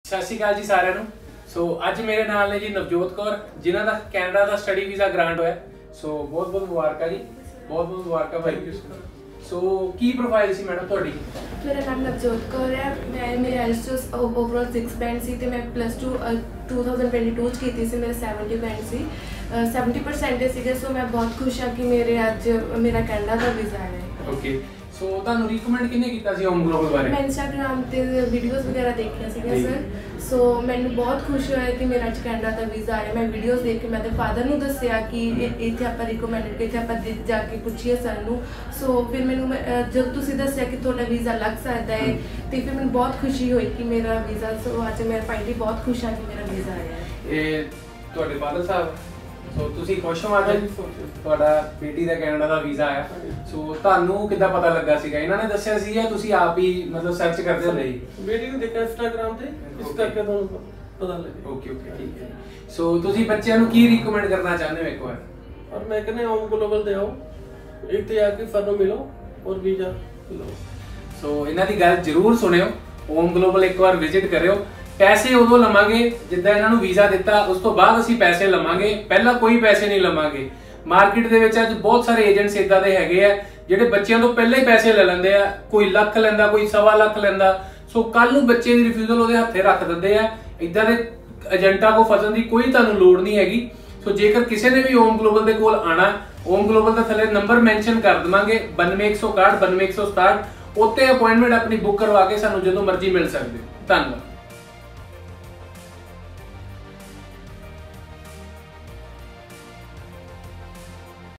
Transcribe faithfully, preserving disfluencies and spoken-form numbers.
ਸਤਿ ਸ਼੍ਰੀ ਅਕਾਲ ਜੀ ਸਾਰਿਆਂ ਨੂੰ। ਸੋ ਅੱਜ ਮੇਰੇ ਨਾਲ ਨੇ ਜੀ ਨਵਜੋਤ ਕੌਰ, ਜਿਨ੍ਹਾਂ ਦਾ ਕੈਨੇਡਾ ਦਾ ਸਟੱਡੀ ਵੀਜ਼ਾ ਗ੍ਰਾਂਟ ਹੋਇਆ। ਸੋ ਬਹੁਤ ਬਹੁਤ ਮੁਬਾਰਕਾਂ ਜੀ, ਬਹੁਤ ਬਹੁਤ ਮੁਬਾਰਕਾਂ ਭਾਈ। ਸੋ ਕੀ ਪ੍ਰੋਫਾਈਲ ਸੀ ਮੈਡਮ ਤੁਹਾਡੀ? ਮੇਰਾ ਨਾਮ ਨਵਜੋਤ ਕੌਰ ਹੈ। ਮੈਂ ਮੇਰੇ ਆਈਐਲਟਸ ਓਵਰਆਲ ਸਿਕਸ ਬੈਂਡ ਸੀ ਤੇ ਮੈਂ plus two two thousand twenty two 'ਚ ਕੀਤੀ ਸੀ। ਮੇਰੇ ਸੈਵਨਟੀ ਬੈਂਡ ਸੀ, ਸੈਵਨਟੀ ਪਰਸੈਂਟੇਜ ਸੀਗੇ। ਸੋ ਮੈਂ ਬਹੁਤ ਖੁਸ਼ ਹਾਂ ਕਿ ਮੇਰੇ ਅੱਜ ਮੇਰਾ ਕੈਨੇਡਾ ਦਾ ਵੀਜ਼ਾ ਆਇਆ। ਓਕੇ, ਸੋ ਤੁਹਾਨੂੰ ਰਿਕਮੈਂਡ ਕਿਹਨੇ ਕੀਤਾ ਸੀ ਹੋਮ ਗਲੋਬਲ ਬਾਰੇ? ਮੈਂ ਇੰਸਟਾਗ੍ਰਾਮ ਤੇ ਵੀਡੀਓਜ਼ ਵਗੈਰਾ ਦੇਖੀਆਂ ਸੀਗੀਆਂ ਸਰ। ਸੋ ਮੈਨੂੰ ਬਹੁਤ ਖੁਸ਼ ਹੋਇਆ ਕਿ ਮੇਰਾ ਅੱਜ ਕੈਨੇਡਾ ਦਾ ਵੀਜ਼ਾ ਆਇਆ। ਮੈਂ ਵੀਡੀਓਜ਼ ਦੇਖ ਕੇ ਮੈਂ ਤੇ ਫਾਦਰ ਨੂੰ ਦੱਸਿਆ ਕਿ ਇੱਥੇ ਆਪਾਂ ਰਿਕਮੈਂਡਡ ਕਿ ਇੱਥੇ ਆਪਾਂ ਜਾ ਕੇ ਪੁੱਛੀਏ ਸਰ ਨੂੰ। ਸੋ ਫਿਰ ਮੈਨੂੰ ਜਦੋਂ ਤੁਸੀਂ ਦੱਸਿਆ ਕਿ ਤੁਹਾਡਾ ਵੀਜ਼ਾ ਲੱਗ ਸਕਦਾ ਹੈ ਤੇ ਫਿਰ ਮੈਨੂੰ ਬਹੁਤ ਖੁਸ਼ੀ ਹੋਈ ਕਿ ਮੇਰਾ ਵੀਜ਼ਾ। ਸੋ ਅੱਜ ਮੈਂ ਫਾਈਨਲੀ ਬਹੁਤ ਖੁਸ਼ ਹਾਂ ਕਿ ਮੇਰਾ ਵੀਜ਼ਾ ਆਇਆ। ਇਹ ਤੁਹਾਡੇ ਫਾਦਰ ਸਾਹਿਬ, ਸੋ ਤੁਸੀਂ ਖੁਸ਼ ਹੋ ਅੱਜ ਤੁਹਾਡਾ ਬੇਟੀ ਦਾ ਕੈਨੇਡਾ ਦਾ ਵੀਜ਼ਾ ਆਇਆ? ਸੋ ਤੁਹਾਨੂੰ ਕਿੱਦਾਂ ਪਤਾ ਲੱਗਾ ਸੀਗਾ? ਇਹਨਾਂ ਨੇ ਦੱਸਿਆ ਸੀ ਜਾਂ ਤੁਸੀਂ ਆਪ ਹੀ ਮਤਲਬ ਸਰਚ ਕਰਦੇ ਹੁੰਦੇ ਸੀ? ਬੇਟੀ ਨੂੰ ਦੇਖਿਆ ਇੰਸਟਾਗ੍ਰਾਮ ਤੇ, ਇਸ ਕਰਕੇ ਤੁਹਾਨੂੰ ਪਤਾ ਲੱਗਿਆ। ਓਕੇ ਓਕੇ, ਠੀਕ ਹੈ। ਸੋ ਤੁਸੀਂ ਬੱਚਿਆਂ ਨੂੰ ਕੀ ਰਿਕਮੈਂਡ ਕਰਨਾ ਚਾਹੁੰਦੇ ਹੋ ਇੱਕ ਵਾਰ? ਔਰ ਮੈਂ ਕਹਿੰਦਾ ਹੋਮ ਗਲੋਬਲ ਤੇ ਆਓ, ਇੱਥੇ ਆ ਕੇ ਸਾਨੂੰ ਮਿਲੋ ਔਰ ਵੀਜ਼ਾ ਲਓ। ਸੋ ਇਹਨਾਂ ਦੀ ਗੱਲ ਜ਼ਰੂਰ ਸੁਣਿਓ, ਹੋਮ ਗਲੋਬਲ ਇੱਕ ਵਾਰ ਵਿਜ਼ਿਟ ਕਰਿਓ। ਪੈਸੇ ਉਦੋਂ ਲਵਾਂਗੇ ਜਿੱਦਾਂ ਇਹਨਾਂ ਨੂੰ ਵੀਜ਼ਾ ਦਿੱਤਾ, ਉਸ ਤੋਂ ਬਾਅਦ ਅਸੀਂ ਪੈਸੇ ਲਵਾਂਗੇ, ਪਹਿਲਾਂ ਕੋਈ ਪੈਸੇ ਨਹੀਂ ਲਵਾਂਗੇ। ਮਾਰਕੀਟ ਦੇ ਵਿੱਚ ਅੱਜ ਬਹੁਤ ਸਾਰੇ ਏਜੰਟਸ ਇਦਾਂ ਦੇ ਹੈਗੇ ਆ ਜਿਹੜੇ ਬੱਚਿਆਂ ਤੋਂ ਪਹਿਲਾਂ ਹੀ ਪੈਸੇ ਲੈ ਲੈਂਦੇ ਆ। ਕੋਈ ਲੱਖ ਲੈਂਦਾ, ਕੋਈ ਸਵਾ ਲੱਖ ਲੈਂਦਾ। ਸੋ ਕੱਲ ਨੂੰ ਬੱਚੇ ਦੀ ਰਿਫਿਊਜ਼ਲ ਉਹਦੇ ਹੱਥੇ ਰੱਖ ਦਿੰਦੇ ਆ। ਇਦਾਂ ਦੇ ਏਜੰਟਾਂ ਕੋਲ ਫਸਣ ਦੀ ਕੋਈ ਤੁਹਾਨੂੰ ਲੋੜ ਨਹੀਂ ਹੈਗੀ। ਸੋ ਜੇਕਰ ਕਿਸੇ ਨੇ ਵੀ ਹੋਮ ਗਲੋਬਲ ਦੇ ਕੋਲ ਆਣਾ, ਹੋਮ ਗਲੋਬਲ ਦਾ ਥੱਲੇ ਨੰਬਰ ਮੈਂਸ਼ਨ ਕਰ ਦਵਾਂਗੇ ਬਾਨਵੇਂ ਇੱਕ ਸੌ ਇਕਾਹਠ ਬਾਨਵੇਂ ਇੱਕ ਸੌ ਸਤਾਹਠ, ਉੱਤੇ ਅਪਾਇੰਟਮੈਂਟ ਆਪਣੀ ਬੁੱਕ ਕਰਵਾ ਕੇ ਸਾਨੂੰ ਜਦੋਂ ਮਰਜ਼ੀ ਮਿਲ ਸਕਦੇ ਹੋ। ਧੰਨਵਾਦ।